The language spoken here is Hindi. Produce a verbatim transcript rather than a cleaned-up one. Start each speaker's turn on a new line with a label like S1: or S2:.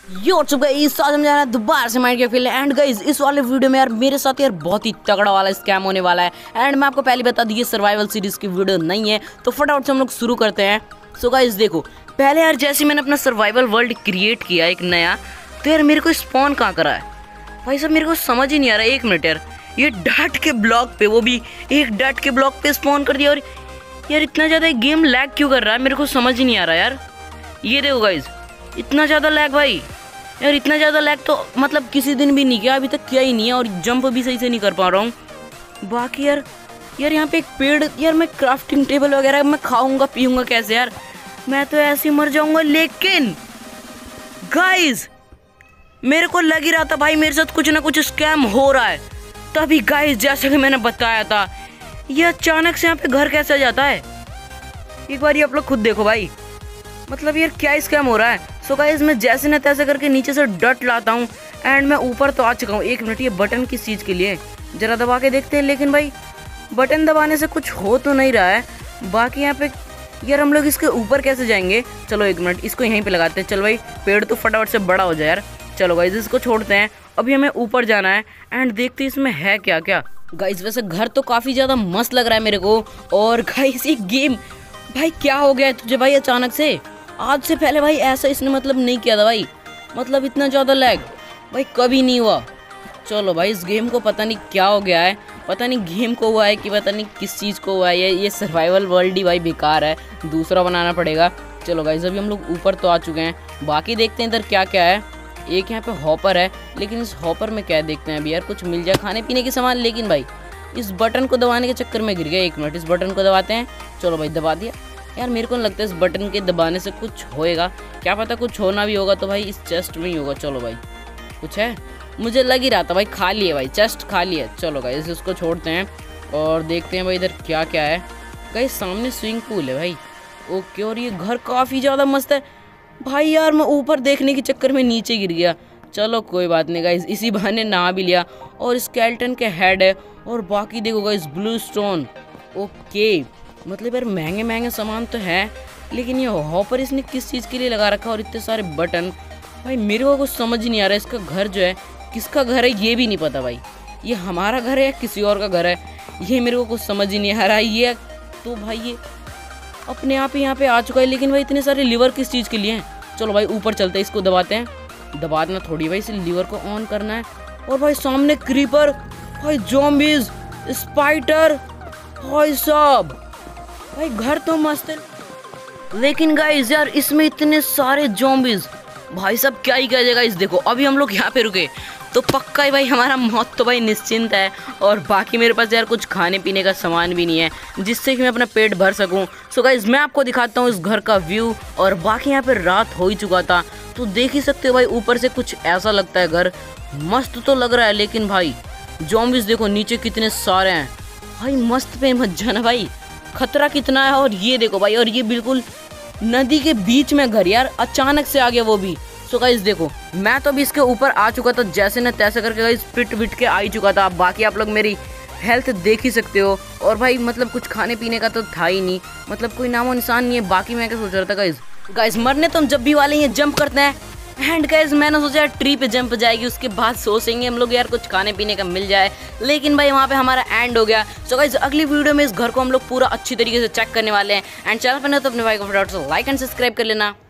S1: यो गाइस आज हम जा रहे हैं दोबारा से माइंड के खेलने। एंड गाइस इस वाले वीडियो में यार मेरे साथ यार बहुत ही तगड़ा वाला स्कैम होने वाला है। एंड मैं आपको पहले बता दूं ये सर्वाइवल सीरीज की वीडियो नहीं है, तो फटाफट से हम लोग शुरू करते हैं। सो गाइस देखो, पहले यार जैसे मैंने अपना सर्वाइवल वर्ल्ड क्रिएट किया एक नया, तो यार मेरे को स्पॉन कहाँ करा है भाई साहब, मेरे को समझ ही नहीं आ रहा है। एक मिनट यार, ये डट के ब्लॉक पे, वो भी एक डट के ब्लॉक पे स्पॉन कर दिया। और यार इतना ज़्यादा गेम लैग क्यों कर रहा है, मेरे को समझ ही नहीं आ रहा यार। ये देखो गाइस, इतना ज़्यादा लैग भाई, यार इतना ज़्यादा लैग तो मतलब किसी दिन भी नहीं किया, अभी तक किया ही नहीं है। और जंप भी सही से नहीं कर पा रहा हूँ। बाकी यार यार यहाँ पे एक पेड़, यार मैं क्राफ्टिंग टेबल वगैरह मैं खाऊंगा पीऊंगा कैसे यार, मैं तो ऐसे ही मर जाऊंगा। लेकिन गाइस मेरे को लग ही रहा था भाई मेरे साथ कुछ ना कुछ स्कैम हो रहा है। तभी गाइस जैसे कि मैंने बताया था, ये अचानक से यहाँ पे घर कैसे आ जाता है, एक बार ये आप लोग खुद देखो भाई, मतलब यार क्या स्कैम हो रहा है। सो गाइस मैं जैसे न तैसे करके नीचे से डट लाता हूँ एंड मैं ऊपर तो आ चुका हूँ। एक मिनट, ये बटन किस चीज़ के लिए, जरा दबा के देखते हैं। लेकिन भाई बटन दबाने से कुछ हो तो नहीं रहा है। बाकी यहाँ पे यार हम लोग इसके ऊपर कैसे जाएंगे, चलो एक मिनट इसको यहीं पे लगाते हैं। चलो भाई पेड़ तो फटाफट से बड़ा हो जाए यार। चलो गाइस इसको छोड़ते हैं, अभी हमें ऊपर जाना है एंड देखते हैं इसमें है क्या क्या। गाइस वैसे घर तो काफ़ी ज़्यादा मस्त लग रहा है मेरे को। और गाइस ये गेम भाई क्या हो गया है तुझे भाई अचानक से, आज से पहले भाई ऐसा इसने मतलब नहीं किया था भाई, मतलब इतना ज़्यादा लैग भाई कभी नहीं हुआ। चलो भाई इस गेम को पता नहीं क्या हो गया है, पता नहीं गेम को हुआ है कि पता नहीं किस चीज़ को हुआ है। ये ये सर्वाइवल वर्ल्ड ही भाई बेकार है, दूसरा बनाना पड़ेगा। चलो गाइस अभी हम लोग ऊपर तो आ चुके हैं, बाकी देखते हैं इधर क्या क्या है। एक यहाँ पे हॉपर है, लेकिन इस हॉपर में क्या है देखते हैं अभी यार, कुछ मिल जाए खाने पीने के सामान। लेकिन भाई इस बटन को दबाने के चक्कर में गिर गया। एक मिनट इस बटन को दबाते हैं। चलो भाई दबा दिया। यार मेरे को नहीं लगता इस बटन के दबाने से कुछ होएगा, क्या पता कुछ होना भी होगा तो भाई इस चेस्ट में ही होगा। चलो भाई कुछ है, मुझे लग ही रहा था भाई खाली है भाई, चेस्ट खाली है। चलो गाइस इसको छोड़ते हैं और देखते हैं भाई इधर क्या क्या है। गाइस सामने स्विमिंग पूल है भाई, ओके। और ये घर काफ़ी ज़्यादा मस्त है भाई। यार मैं ऊपर देखने के चक्कर में नीचे गिर गया, चलो कोई बात नहीं गाइस, इसी बहाने नहा भी लिया। और स्केलेटन के हेड है और बाकी देखो गाइस ब्लू स्टोन, ओके। मतलब यार महंगे महंगे सामान तो है, लेकिन ये हॉपर इसने किस चीज़ के लिए लगा रखा और इतने सारे बटन, भाई मेरे को कुछ समझ ही नहीं आ रहा है। इसका घर जो है किसका घर है ये भी नहीं पता भाई, ये हमारा घर है या किसी और का घर है, ये मेरे को कुछ समझ ही नहीं आ रहा है। ये तो भाई ये अपने आप ही यहाँ पे आ चुका है, लेकिन भाई इतने सारे लीवर किस चीज़ के लिए हैं। चलो भाई ऊपर चलते हैं, इसको दबाते हैं। दबाना थोड़ी भाई, इस लीवर को ऑन करना है। और भाई सामने क्रीपर, भाई ज़ॉम्बीज़, स्पाइडर, भाई साहब भाई घर तो मस्त है, लेकिन गाइस यार इसमें इतने सारे ज़ॉम्बीज़, भाई साहब क्या ही कहेगा। इस देखो अभी हम लोग यहाँ पे रुके तो पक्का ही भाई हमारा मौत तो भाई निश्चिंत है। और बाकी मेरे पास यार कुछ खाने पीने का सामान भी नहीं है जिससे कि मैं अपना पेट भर सकूं। सो गाइस मैं आपको दिखाता हूँ इस घर का व्यू। और बाकी यहाँ पे रात हो ही चुका था तो देख ही सकते हो भाई, ऊपर से कुछ ऐसा लगता है घर मस्त तो लग रहा है। लेकिन भाई ज़ॉम्बीज़ देखो नीचे कितने सारे हैं भाई, मस्त पे मत जाना भाई, खतरा कितना है। और ये देखो भाई, और ये बिल्कुल नदी के बीच में घर यार, अचानक से आ गया वो भी। सो गाइस देखो मैं तो अभी इसके ऊपर आ चुका था, जैसे न तैसे करके गाइस पिट विट के आ ही चुका था। बाकी आप लोग मेरी हेल्थ देख ही सकते हो। और भाई मतलब कुछ खाने पीने का तो था ही नहीं, मतलब कोई नामो निशान नहीं है। बाकी मैं क्या सोच रहा था गाइस, गाइस मरने तो हम जब भी वाले हैं जंप करते हैं। एंड गाइस मैंने सोचा यार ट्री पे जंप जाएगी, उसके बाद सोचेंगे हम लोग यार कुछ खाने पीने का मिल जाए। लेकिन भाई वहाँ पे हमारा एंड हो गया। सो गाइस अगली वीडियो में इस घर को हम लोग पूरा अच्छी तरीके से चेक करने वाले हैं। एंड चैनल पर नहीं तो अपने भाई को फटाफट से लाइक एंड सब्सक्राइब कर लेना।